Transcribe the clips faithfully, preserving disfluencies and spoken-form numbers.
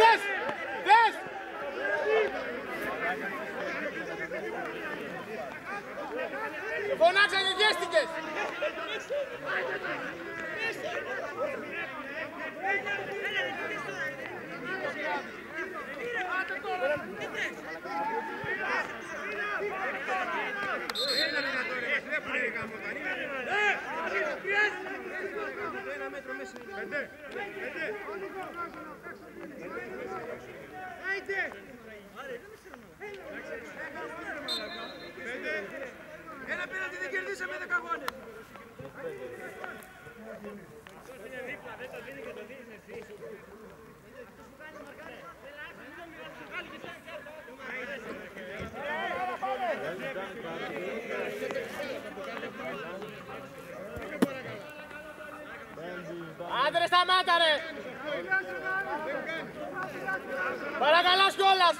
δες! Δες! Φωνάξα και γέστηκες! Ένα μέτρο μέσα. Πέντε. Πέντε. Ένα πέναντι δεν κερδίσαμε δέκα αγώνες. Άντε ρε σταμάτα ρε! Παρακαλάς κιόλας!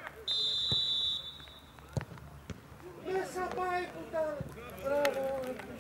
Μέσα πάει που τα... Μπράβο!